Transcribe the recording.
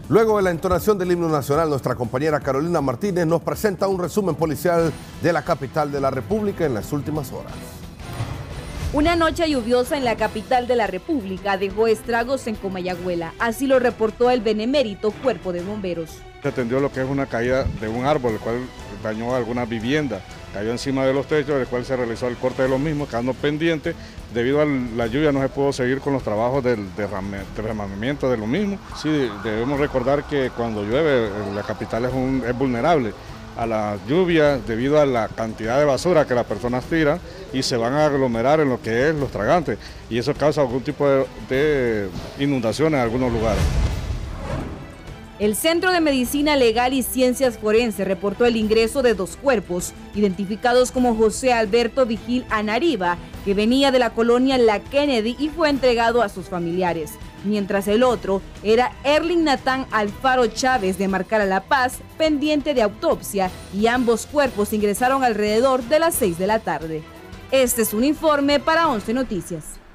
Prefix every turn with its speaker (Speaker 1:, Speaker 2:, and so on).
Speaker 1: Luego de la entonación del himno nacional, nuestra compañera Carolina Martínez nos presenta un resumen policial de la capital de la República en las últimas horas.
Speaker 2: Una noche lluviosa en la capital de la República dejó estragos en Comayagüela, así lo reportó el benemérito Cuerpo de Bomberos.
Speaker 3: Se atendió lo que es una caída de un árbol, el cual dañó algunas viviendas, cayó encima de los techos, del cual se realizó el corte de los mismos, quedando pendiente. Debido a la lluvia no se pudo seguir con los trabajos del derramamiento de lo mismo. Sí, debemos recordar que cuando llueve la capital es vulnerable a la lluvia debido a la cantidad de basura que las personas tiran y se van a aglomerar en lo que es los tragantes, y eso causa algún tipo de inundación en algunos lugares.
Speaker 2: El Centro de Medicina Legal y Ciencias Forenses reportó el ingreso de 2 cuerpos, identificados como José Alberto Vigil Anariba, que venía de la colonia La Kennedy y fue entregado a sus familiares, mientras el otro era Erling Natán Alfaro Chávez de Marcala La Paz, pendiente de autopsia, y ambos cuerpos ingresaron alrededor de las 6 de la tarde. Este es un informe para 11 Noticias.